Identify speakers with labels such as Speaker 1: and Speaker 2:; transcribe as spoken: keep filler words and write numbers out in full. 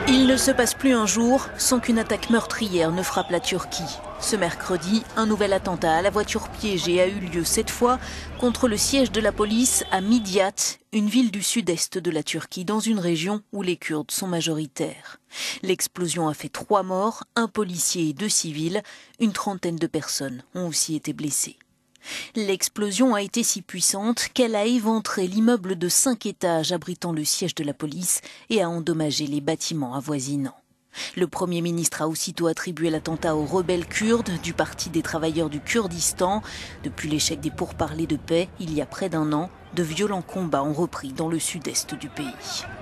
Speaker 1: Il ne se passe plus un jour sans qu'une attaque meurtrière ne frappe la Turquie. Ce mercredi, un nouvel attentat à la voiture piégée a eu lieu cette fois contre le siège de la police à Midyat, une ville du sud-est de la Turquie, dans une région où les Kurdes sont majoritaires. L'explosion a fait trois morts, un policier et deux civils. Une trentaine de personnes ont aussi été blessées. L'explosion a été si puissante qu'elle a éventré l'immeuble de cinq étages abritant le siège de la police et a endommagé les bâtiments avoisinants. Le Premier ministre a aussitôt attribué l'attentat aux rebelles kurdes du Parti des travailleurs du Kurdistan. Depuis l'échec des pourparlers de paix, il y a près d'un an, de violents combats ont repris dans le sud-est du pays.